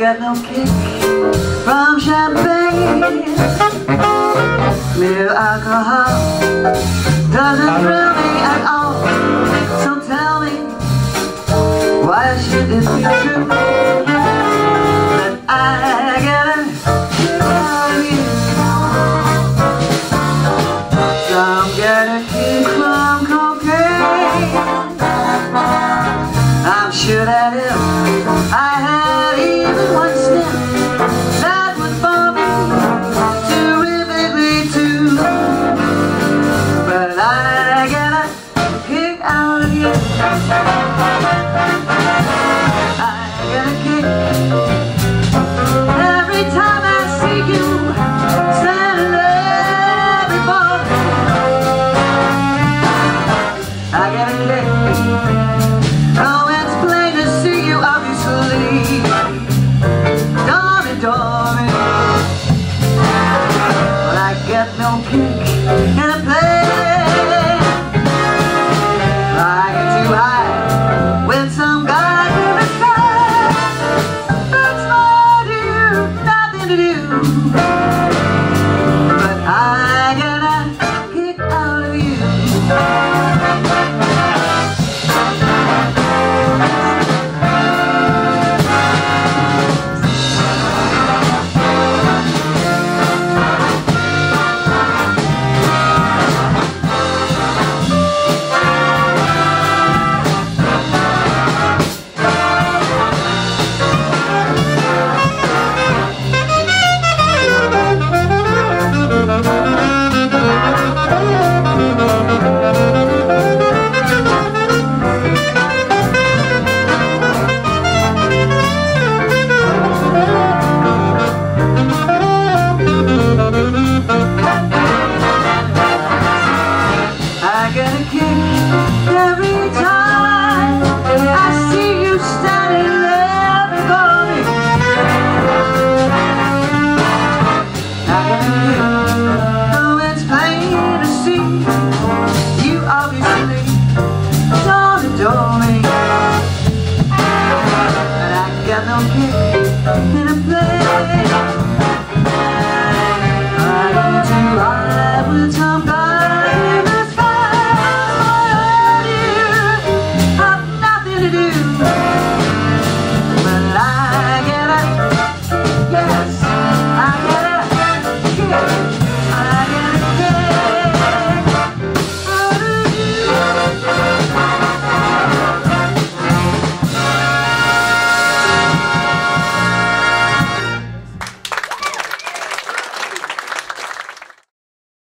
get no kick from champagne. Mere alcohol doesn't thrill me at all. So tell me, why should it be true that I get a kick out of you? Some get a kick from cocaine. I'm sure that if I had even one sniff, that would bore me terrifically too. But I get a kick out of you. I get a kick every time I see you standing there before me. I get a kick. Oh, it's plain to see you obviously. Dormans, but I get no kick in a